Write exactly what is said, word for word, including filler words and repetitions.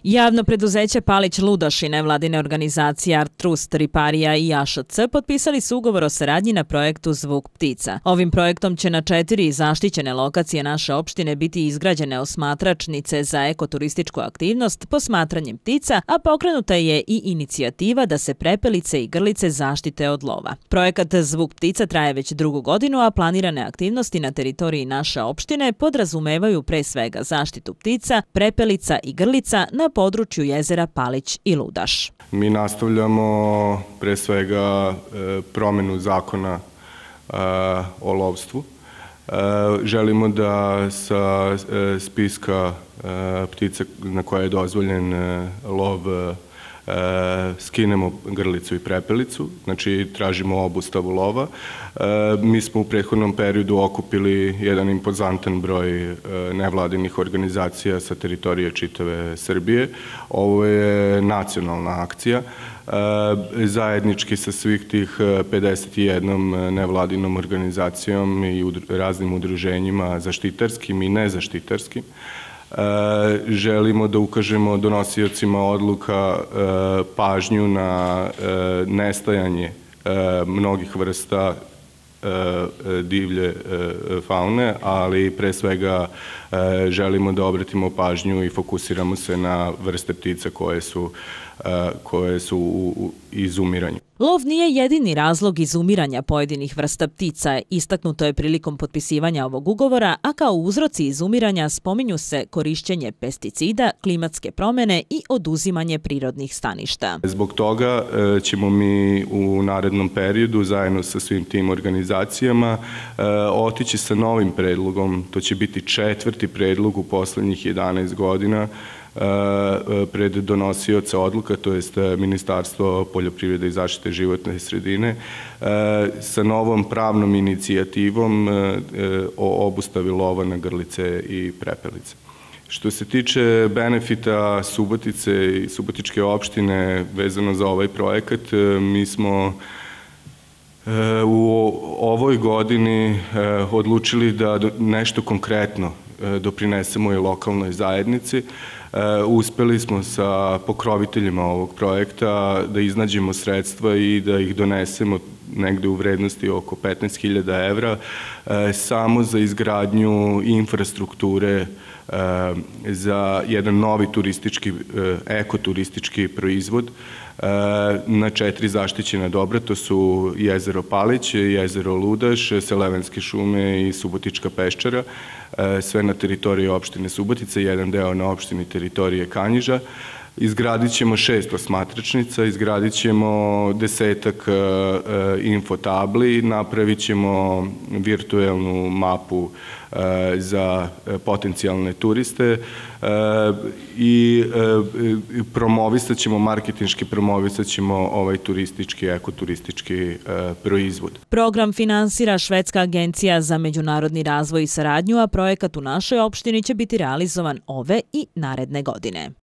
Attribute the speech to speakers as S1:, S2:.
S1: Javno preduzeće Palić Ludaš i nevladine organizacije Art Trust, Riparija i A Š C potpisali su ugovor o saradnji na projektu Zvuk ptica. Ovim projektom će na četiri zaštićene lokacije naše opštine biti izgrađene osmatračnice za ekoturističku aktivnost posmatranjem ptica, a pokrenuta je i inicijativa da se prepelice i grlice zaštite od lova. Projekat Zvuk ptica traje već drugu godinu, a planirane aktivnosti na teritoriji naše opštine podrazumevaju pre svega zaštitu ptica, prepelica i grlica na području jezera Palić i Ludaš.
S2: Mi nastavljamo pre svega promenu zakona o lovstvu. Želimo da sa spiska ptica na koje je dozvoljen lov skinemo grlicu i prepelicu, znači tražimo obustavu lova. Mi smo u prethodnom periodu okupili jedan impozantan broj nevladinih organizacija sa teritorije čitave Srbije. Ovo je nacionalna akcija. Zajednički sa svih tih pedeset jednom nevladinom organizacijom i raznim udruženjima zaštitarskim i nezaštitarskim želimo da ukažemo donosiocima odluka pažnju na nestajanje mnogih vrsta divlje faune, ali pre svega želimo da obratimo pažnju i fokusiramo se na vrste ptica koje su, koje su u izumiranju.
S1: Lov nije jedini razlog izumiranja pojedinih vrsta ptica, istaknuto je prilikom potpisivanja ovog ugovora, a kao uzroci izumiranja spominju se korišćenje pesticida, klimatske promene i oduzimanje prirodnih staništa.
S2: Zbog toga ćemo mi u narednom periodu zajedno sa svim tim organizacijama otići sa novim predlogom, to će biti četvrti predlog u poslednjih jedanaest godina, pred donosioca odluka, to jest Ministarstvo poljoprivrede i zaštite životne sredine, sa novom pravnom inicijativom o obustavi lova na grlice i prepelice. Što se tiče benefita Subotice i Subotičke opštine vezano za ovaj projekat, mi smo u ovoj godini odlučili da nešto konkretno doprinesemo i lokalnoj zajednici. Uspeli smo sa pokroviteljima ovog projekta da iznađemo sredstva i da ih donesemo negde u vrednosti oko petnaest hiljada evra samo za izgradnju infrastrukture za jedan novi turistički, ekoturistički proizvod na četiri zaštićena dobra, to su jezero Palić, jezero Ludaš, Selevenske šume i Subotička peščara, sve na teritoriji opštine Subotice, jedan deo na opštini teritorije Kanjiža. Izgradit ćemo šest osmatračnica, izgradit ćemo desetak infotabli, napravit ćemo virtuelnu mapu za potencijalne turiste i promovisat ćemo, marketinški promovisat ćemo ovaj turistički, ekoturistički proizvod.
S1: Program finansira Švedska agencija za međunarodni razvoj i saradnju, a projekat u našoj opštini će biti realizovan ove i naredne godine.